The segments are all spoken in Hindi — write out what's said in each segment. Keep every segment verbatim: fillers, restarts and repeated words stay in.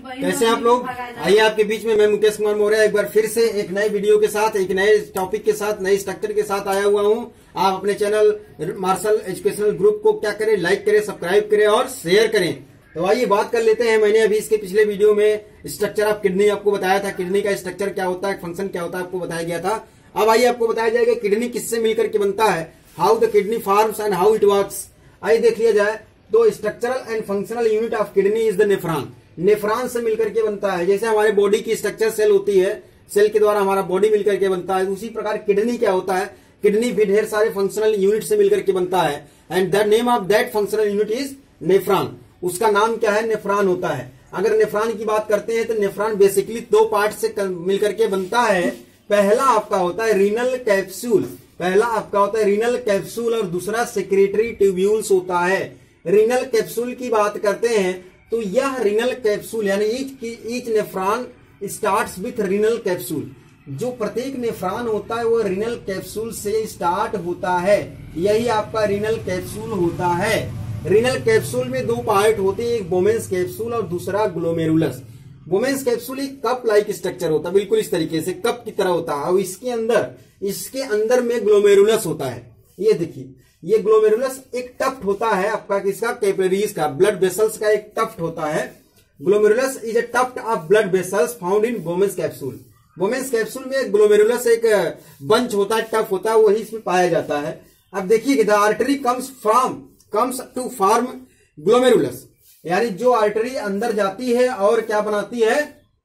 कैसे आप लोग? आइए आपके बीच में मैं मुकेश कुमार मौर्य एक बार फिर से एक नए वीडियो के साथ, एक नए टॉपिक के साथ, नए स्ट्रक्चर के साथ आया हुआ हूं। आप अपने चैनल मार्शल एजुकेशनल ग्रुप को क्या करें, लाइक करें, सब्सक्राइब करें और शेयर करें। तो आइए बात कर लेते हैं। मैंने अभी इसके पिछले वीडियो में स्ट्रक्चर ऑफ किडनी आपको बताया था, किडनी का स्ट्रक्चर क्या होता है, फंक्शन क्या होता है, आपको बताया गया था। अब आइए आपको बताया जाएगा किडनी किससे मिलकर के बनता है, how the kidney forms and how it works. आइए देख लिया जाए तो structural and functional unit of kidney is the nephron. Nephron से मिलकर के बनता है। जैसे हमारे बॉडी की स्ट्रक्चर सेल होती है, सेल के द्वारा हमारा बॉडी मिलकर के बनता है, उसी प्रकार किडनी क्या होता है, किडनी भी ढेर सारे फंक्शनल यूनिट से मिलकर के बनता है। And the name of that functional unit is nephron. उसका नाम क्या है, नेफ्रॉन होता है। अगर नेफ्रॉन की बात करते हैं तो नेफ्रॉन बेसिकली दो पार्ट से मिलकर के बनता है। पहला आपका होता है रीनल कैप्सूल, पहला आपका होता है रीनल कैप्सूल और दूसरा सेक्रेटरी ट्यूब्यूल्स होता है। रीनल कैप्सूल की बात करते हैं तो यह रीनल कैप्सूल यानी each each nephron starts with renal capsule. जो प्रत्येक नेफ्रॉन होता है वो रीनल कैप्सूल से स्टार्ट होता है। यही आपका रीनल कैप्सूल होता है। रीनल कैप्सूल में दो पार्ट होते हैं, एक बोमेंस कैप्सूल और दूसरा ग्लोमेरुलस। बोमेंस कैप्सूल एक कप लाइक स्ट्रक्चर होता है, बिल्कुल इस तरीके से कप की तरह होता है। और इसके अंदर इसके अंदर में ग्लोमेरुलस होता है। ये देखिए, ये ग्लोमेरुलस एक टफ्ट होता है आपका किसका, कैपिलरीज का, ब्लड वेसल्स का एक टफ्ट होता है। Glomerulus is a tuft of blood vessels found in Bowman's capsule. Bowman's capsule में ग्लोमेरुलस एक बंच होता है, टफ होता है, वही इसमें पाया जाता है। अब देखिए the artery comes from comes to form glomerulus, यानी जो आर्टरी अंदर जाती है और क्या बनाती है,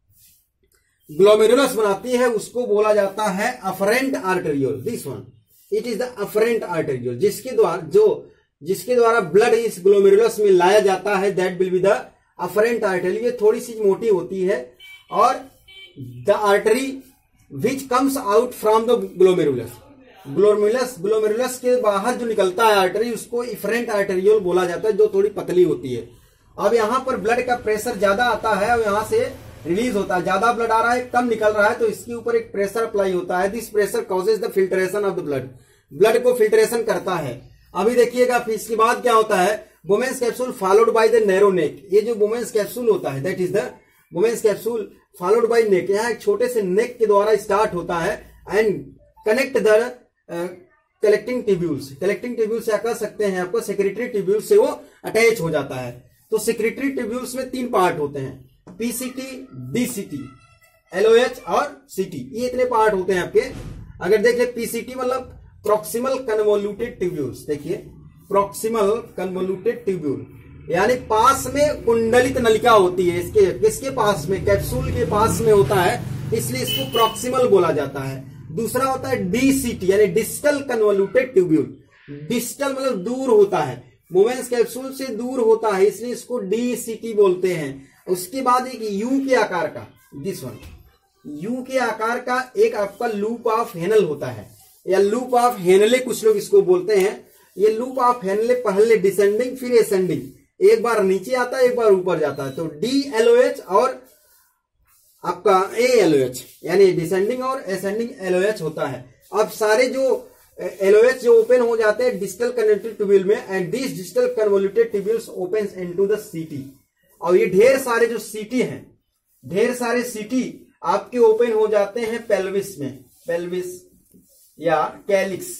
ग्लोमेरुलस बनाती है, उसको बोला जाता है afferent arteriole. This one it is the afferent arteriole, जिसके द्वारा जो जिसके द्वारा ब्लड इस ग्लोमेरुलस में लाया जाता है, that will be the afferent arteriole. ये थोड़ी सी मोटी होती है। और the artery which comes out from the glomerulus, glomerulus glomerulus के बाहर जो निकलता है आर्टरी, उसको इफरेंट आर्टेरियोल बोला जाता है, जो थोड़ी पतली होती है। अब यहां पर ब्लड का प्रेशर ज्यादा आता है और यहां से रिलीज होता है, ज्यादा ब्लड आ रहा है, कम निकल रहा है, तो इसके ऊपर एक प्रेशर अप्लाई होता है। This pressure causes the filtration of the blood, blood को फिल्ट्रेशन करता है। अभी देखिएगा फिर इसके बाद क्या होता है, Bowman's capsule followed by the narrow neck. ये जो वुमेन्स कैप्सूल होता है that is the Bowman's capsule followed by neck. यहाँ एक छोटे से नेक के द्वारा स्टार्ट होता है and connect the collecting tubules. Collecting tubules क्या कह सकते हैं आपको, सेक्रेटरी ट्यूब्यूल्स से वो अटैच हो जाता है। तो सेक्रेटरी ट्यूब्यूल्स में तीन पार्ट होते हैं, पीसीटी, डीसीटी, एलओएच और सीटी। ये इतने पार्ट होते हैं आपके। अगर देख ले पीसीटी मतलब प्रॉक्सिमल कन्वोल्यूटेड ट्यूब्यूल्स। देखिए प्रॉक्सिमल कन्वोल्यूटेड ट्यूब्यूल यानी पास में कुंडलित नलिका होती है। इसके किसके पास में, कैप्सूल के पास में होता है, इसलिए इसको प्रॉक्सिमल बोला जाता है। दूसरा होता है डीसीटी यानी डिस्टल कन्वोल्यूटेड ट्यूब्यूल। डिस्टल मतलब दूर होता है, वुमेन्स कैप्सूल से दूर होता है, इसलिए इसको डीसीटी बोलते हैं। उसके बाद एक यू के आकार का, दिस वन, यू के आकार का एक आपका लूप ऑफ हेनल होता है, या लूप ऑफ हेनले कुछ लोग इसको बोलते हैं। ये लूप ऑफ हेनले पहले डिसेंडिंग फिर एसेंडिंग, एक बार नीचे आता है एक बार ऊपर जाता है। तो डी एलओएच और आपका ए एलओएच यानी डिसेंडिंग और एसेंडिंग एलओएच होता है। अब सारे जो एलओएच जो ओपन हो जाते हैं डिस्टल कन्वोल्यूटेड ट्यूब्यूल में, and this distal convoluted tubules opens into the CT. और ये ढेर सारे जो सीटी हैं, ढेर सारे सीटी आपके ओपन हो जाते हैं पेल्विस में, पेल्विस या कैलिक्स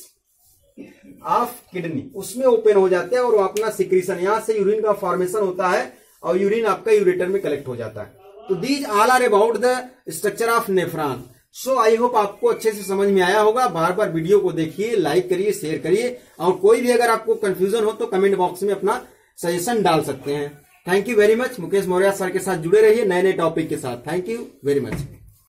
ऑफ किडनी, उसमें ओपन हो जाते हैं और वो अपना सिक्रीशन, यहां से यूरिन का फॉर्मेशन होता है और यूरिन आपका यूरेटर में कलेक्ट हो जाता है। तो these all are about the structure of nephron. So I hope आपको अच्छे से समझ में आया होगा। बार बार वीडियो को देखिए, लाइक करिए, शेयर करिए, और कोई भी अगर आपको कंफ्यूजन हो तो कमेंट बॉक्स में अपना सजेशन डाल सकते हैं। Thank you very much. Mukesh Maurya sir के साथ जुड़े रहिए नए नए टॉपिक के साथ। Thank you very much.